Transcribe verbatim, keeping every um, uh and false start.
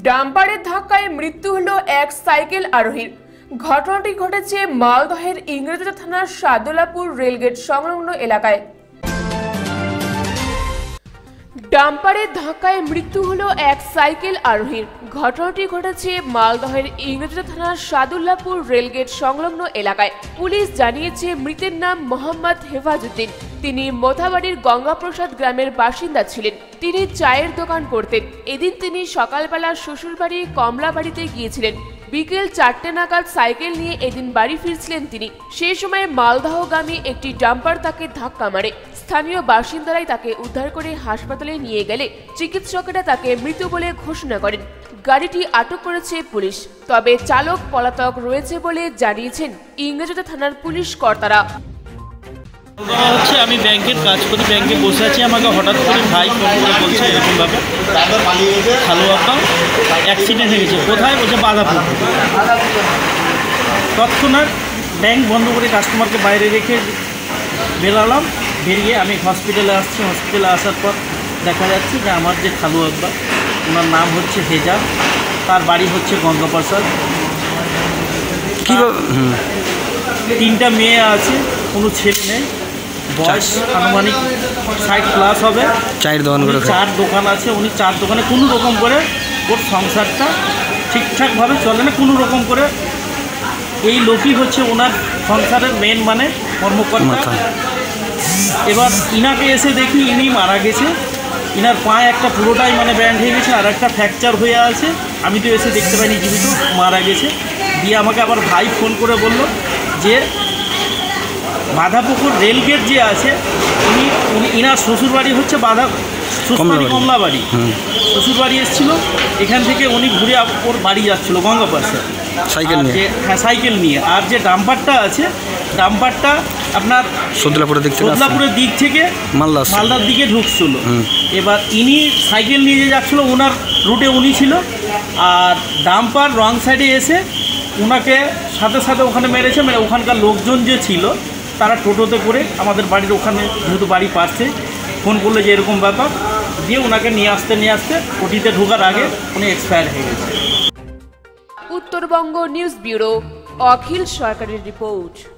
ডাম্পারের ধাক্কায় মৃত্যু হলো এক সাইকেল আরোহীর। ঘটনাটি ঘটেছে মালদহের ইংরেজবাজার থানার সাদুল্লাপুর রেলগেট সংলগ্ন এলাকায়। ডাম্পারের ধাক্কায় মৃত্যু হলো এক সাইকেল আরোহীর। ঘটনাটি ঘটেছে মালদহের ইংরেজবাজার থানার সাদুল্লাপুর রেলগেট সংলগ্ন এলাকায়। পুলিশ জানিয়েছে মৃতের নাম মোহাম্মদ হেফাজউদ্দিন। তিনি মোথাবাড়ির গঙ্গাপ্রসাদ গ্রামের বাসিন্দা ছিলেন। তিনি চায়ের দোকান করতেন। এদিন তিনি সকালবেলা শ্বশুরবাড়ি কমলাবাড়িতে গিয়েছিলেন। বিকেল চারটে নাগাদ সাইকেল নিয়ে এদিন বাড়ি ফিরছিলেন তিনি। সেই সময় মালদহগামী একটি ডাম্পার তাকে ধাক্কা মারে। স্থানীয় বাসিন্দারাই তাকে উদ্ধার করে হাসপাতালে নিয়ে গেলে চিকিৎসকেরা তাকে মৃত বলে ঘোষণা করেন। গাড়িটি আটক করেছে পুলিশ, তবে চালক পলাতক রয়েছে বলে জানিয়েছেন ইংরেজবাজার থানার পুলিশ কর্তারা। হচ্ছে আমি ব্যাংকের কাজ করি, ব্যাংকে বসে আছি। আমাকে হঠাৎ করে ভাই ফোন করে বলছে এরকমভাবে খালু আব্বা অ্যাক্সিডেন্ট হয়ে গেছে। কোথায়? বলছে বাঁধাপুর। তৎক্ষণাৎ ব্যাংক বন্ধ করে কাস্টমারকে বাইরে রেখে বেরালাম। বেরিয়ে আমি হসপিটালে আসছি। হসপিটালে আসার পর দেখা যাচ্ছে যে আমার যে খালু আব্বা, ওনার নাম হচ্ছে হেজাব, তার বাড়ি হচ্ছে গঙ্গাপ্রসাদ। তিনটা মেয়ে আছে, কোনো ছেলে নেই। বয়স আনুমানিক ষাট প্লাস হবে। চার দোকান করে চার দোকান আছে। উনি চার দোকানে কোনো রকম করে ওর সংসারটা ঠিকঠাকভাবে চলে না। কোনো রকম করে এই লোকই হচ্ছে ওনার সংসারের মেন মানে কর্মকর্তা। এবার ইনাকে এসে দেখি ইনি মারা গেছে। ইনার পায়ে একটা পুরোটাই মানে ব্যান্ড হয়ে গেছে, আর একটা ফ্র্যাকচার হয়ে আছে। আমি তো এসে দেখতে পাইনি, জীবিত মারা গেছে। দিয়ে আমাকে আবার ভাই ফোন করে বলল যে বাঁধাপুকুর রেলগেট যে আছে, উনি উনি ইনার শ্বশুরবাড়ি হচ্ছে বাঁধা শ্বশুরবাড়ি কমলাবাড়ি। শ্বশুরবাড়ি এসেছিল, এখান থেকে উনি ঘুরে ওর বাড়ি যাচ্ছিলো গঙ্গাপ্রসাদ সাইকেল নিয়ে। হ্যাঁ, সাইকেল নিয়ে। আর যে ডাম্পারটা আছে, ডাম্পারটা আপনার সদলাপুরের দিক থেকে সদলাপুরের দিক থেকে মালদা মালদার দিকে ঢুকছিল। এবার ইনি সাইকেল নিয়ে যে যাচ্ছিলো, ওনার রুটে উনি ছিল। আর ডাম্পার রং সাইডে এসে ওনাকে সাথে সাথে ওখানে মেরেছে। মানে ওখানকার লোকজন যে ছিল তারা টোটোতে করে আমাদের বাড়ির ওখানে, যেহেতু বাড়ি পাশে, ফোন করলো যে এরকম ব্যাপার। দিয়ে ওনাকে নিয়ে আসতে নিয়ে আসতে ওটিতে ঢোকার আগে উনি এক্সপায়ার হয়ে গেছে। উত্তরবঙ্গ নিউজ ব্যুরো, অখিল সরকারের রিপোর্ট।